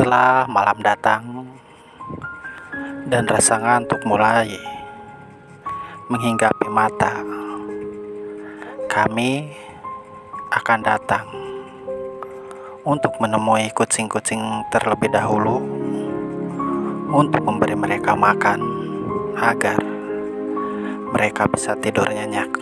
Setelah malam datang dan rasa ngantuk mulai menghinggapi mata, kami akan datang untuk menemui kucing-kucing terlebih dahulu untuk memberi mereka makan agar mereka bisa tidur nyenyak.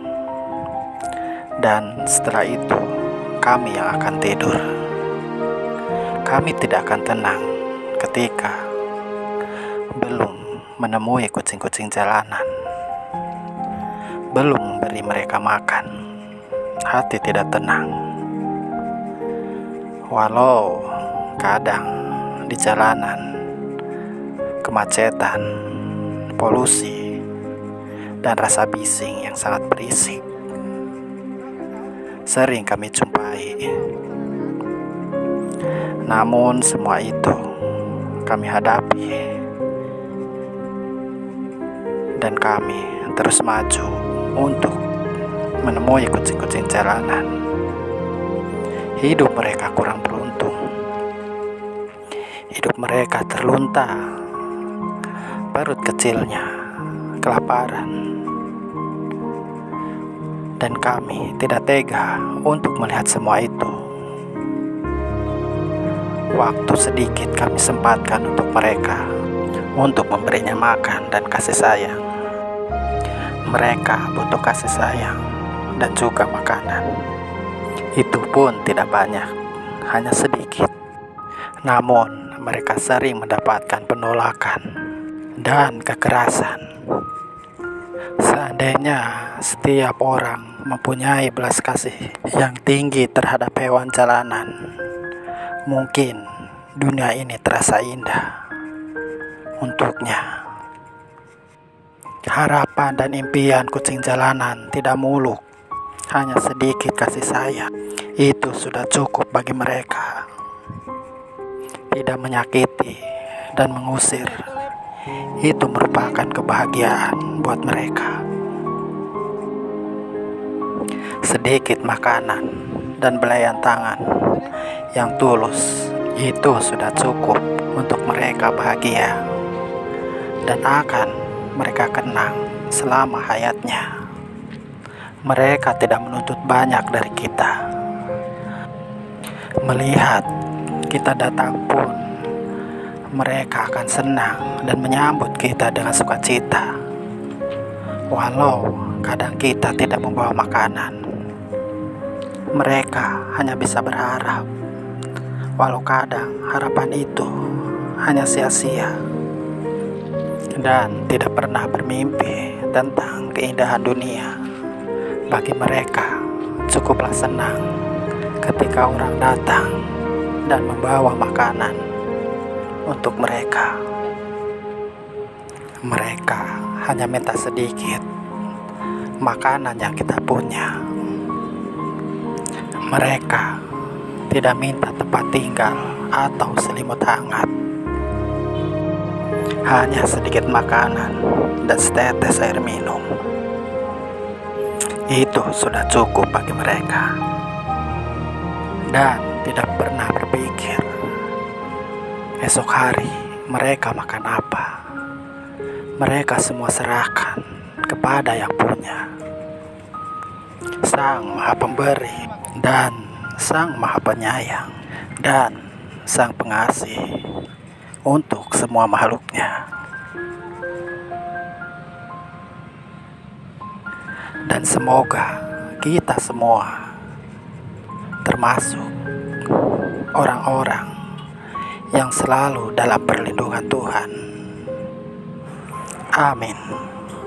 Dan setelah itu kami yang akan tidur. Kami tidak akan tenang ketika belum menemui kucing-kucing jalanan, belum memberi mereka makan. Hati tidak tenang. Walau kadang di jalanan kemacetan, polusi, dan rasa bising yang sangat berisik sering kami jumpai. Namun semua itu kami hadapi dan kami terus maju untuk menemui kucing-kucing jalanan. Hidup mereka kurang beruntung. Hidup mereka terlunta. Perut kecilnya kelaparan. Dan kami tidak tega untuk melihat semua itu. Waktu sedikit kami sempatkan untuk mereka, untuk memberinya makan dan kasih sayang. Mereka butuh kasih sayang dan juga makanan. Itu pun tidak banyak, hanya sedikit. Namun mereka sering mendapatkan penolakan dan kekerasan. Seandainya setiap orang mempunyai belas kasih yang tinggi terhadap hewan jalanan, mungkin dunia ini terasa indah untuknya. Harapan dan impian kucing jalanan tidak muluk, hanya sedikit kasih sayang. Itu sudah cukup bagi mereka. Tidak menyakiti dan mengusir, itu merupakan kebahagiaan buat mereka. Sedikit makanan dan belayan tangan yang tulus, itu sudah cukup untuk mereka bahagia dan akan mereka kenang selama hayatnya. Mereka tidak menuntut banyak dari kita. Melihat kita datang pun mereka akan senang dan menyambut kita dengan sukacita. Walau kadang kita tidak membawa makanan, mereka hanya bisa berharap. Walau kadang harapan itu hanya sia-sia dan tidak pernah bermimpi tentang keindahan dunia. Bagi mereka cukuplah senang ketika orang datang dan membawa makanan untuk mereka. Mereka hanya minta sedikit makanan yang kita punya. Mereka tidak minta tempat tinggal atau selimut hangat. Hanya sedikit makanan dan setetes air minum. Itu sudah cukup bagi mereka. Dan tidak pernah berpikir esok hari mereka makan apa. Mereka semua serahkan kepada yang punya, Sang Maha Pemberi dan Sang Maha Penyayang dan Sang Pengasih untuk semua makhluknya. Dan semoga kita semua, termasuk orang-orang yang selalu dalam perlindungan Tuhan. Amin.